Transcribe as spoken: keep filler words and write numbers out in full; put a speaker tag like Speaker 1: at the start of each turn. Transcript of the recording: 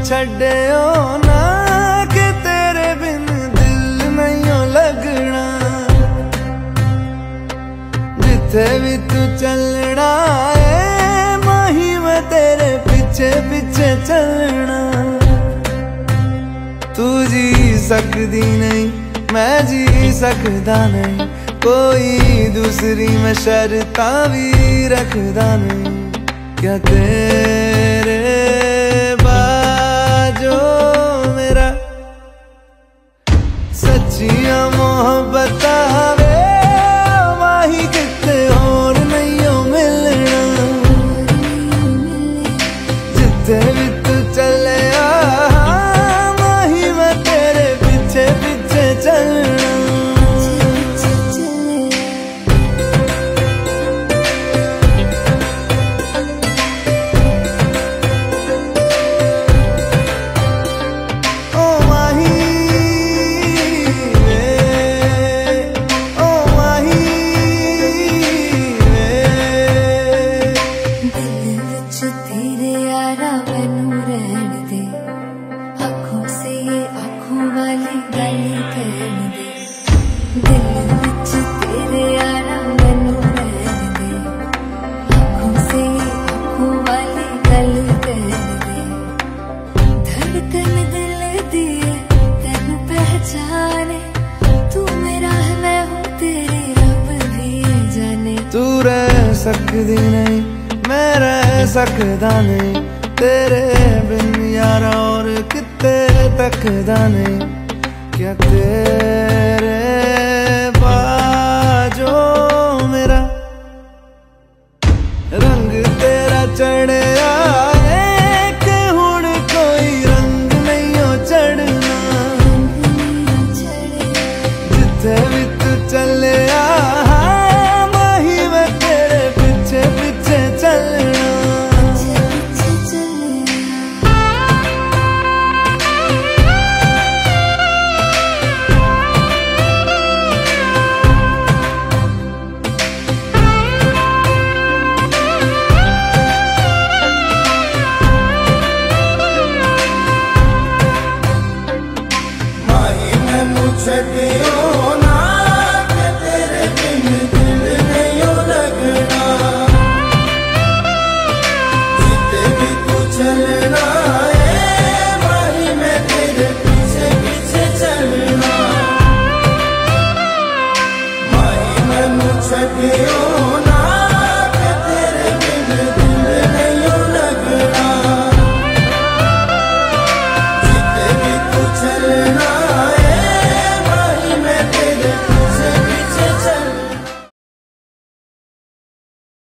Speaker 1: छड्डियो ना कि तेरे बिन दिल नहीं लगना। जिथे भी तू चलना है माही मैं तेरे पीछे पीछे चलना। तू जी सकदी नहीं मैं जी सकदा नहीं, कोई दूसरी मैं शर्तां भी रखदा नहीं। क्या तेरे बाजो मेरा सच्चियां मोहब्बत वे माही किते और नहीं हो मिलना। जिथे भी तू चले माही मैं तेरे पीछे पीछे चलना। तू रह सकदी नहीं मैं रह सकदा नहीं, तेरे बिन यारा और किते तकदा नहीं। क्या तेरे बाजो मेरा रंग तेरा चढ़िया कि हुण कोई रंग नहीं हो चढ़ना। जिथे भी तू चले छड्डियो ना कि तेरे बिन दिल नहीं लगना। जिथे भी तू चलना है माही मैं तेरे पीछे पीछे चलना। माही मैनू छड्डियो